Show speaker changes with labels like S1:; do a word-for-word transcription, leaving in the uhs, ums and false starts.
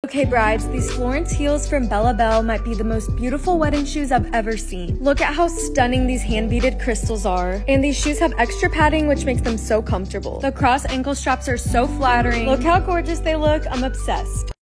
S1: Okay brides, these Florence heels from Bella Belle might be the most beautiful wedding shoes I've ever seen. Look at how stunning these hand-beaded crystals are. And these shoes have extra padding which makes them so comfortable. The cross ankle straps are so flattering. Look how gorgeous they look, I'm obsessed.